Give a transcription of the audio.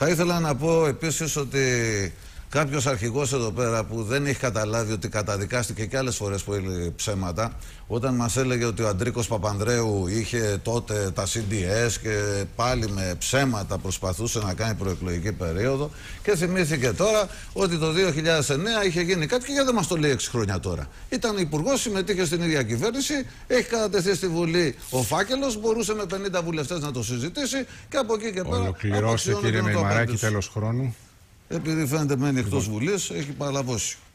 Θα ήθελα να πω επίσης ότι κάποιος αρχηγός εδώ πέρα που δεν έχει καταλάβει ότι καταδικάστηκε και άλλες φορές που έλεγε ψέματα, όταν μας έλεγε ότι ο Αντρίκος Παπανδρέου είχε τότε τα CDS και πάλι με ψέματα προσπαθούσε να κάνει προεκλογική περίοδο, και θυμήθηκε τώρα ότι το 2009 είχε γίνει κάτι και γιατί δεν μας το λέει 6 χρόνια τώρα. Ήταν υπουργός, συμμετείχε στην ίδια κυβέρνηση, έχει κατατεθεί στη Βουλή ο φάκελος, μπορούσε με 50 βουλευτές να το συζητήσει και από εκεί και πέρα. Ολοκληρώστε, κύριε Μεϊμαράκη, τέλος χρόνου. Επειδή φαίνεται μένει εκτός Βουλής, έχει παραλαβώσει.